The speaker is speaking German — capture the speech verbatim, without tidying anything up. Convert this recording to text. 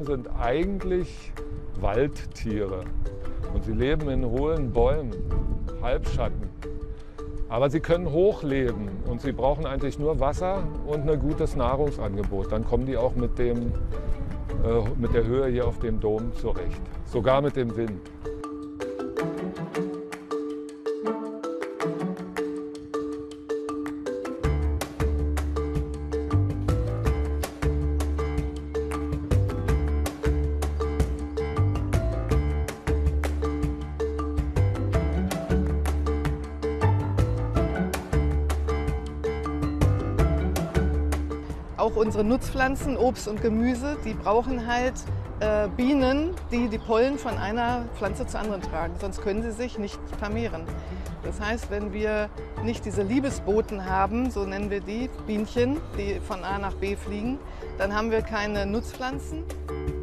sind eigentlich Waldtiere und sie leben in hohlen Bäumen, Halbschatten. Aber sie können hochleben und sie brauchen eigentlich nur Wasser und ein gutes Nahrungsangebot. Dann kommen die auch mit, dem, äh, mit der Höhe hier auf dem Dom zurecht, sogar mit dem Wind. Auch unsere Nutzpflanzen, Obst und Gemüse, die brauchen halt äh, Bienen, die die Pollen von einer Pflanze zur anderen tragen. Sonst können sie sich nicht vermehren. Das heißt, wenn wir nicht diese Liebesboten haben, so nennen wir die, Bienchen, die von A nach B fliegen, dann haben wir keine Nutzpflanzen.